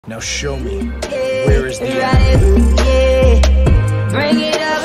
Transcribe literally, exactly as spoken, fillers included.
Now show me, Yeah, where is the right, yeah. Bring it up.